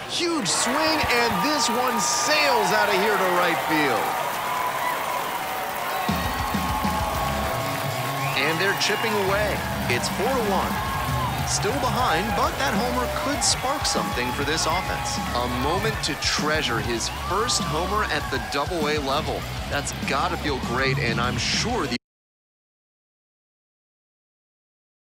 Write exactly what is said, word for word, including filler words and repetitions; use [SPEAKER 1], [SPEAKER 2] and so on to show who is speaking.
[SPEAKER 1] Huge swing, and this one sails out of here to right field. And they're chipping away. It's four to one. Still behind, but that homer could spark something for this offense. A moment to treasure, his first homer at the double A level. That's got to feel great, and I'm sure the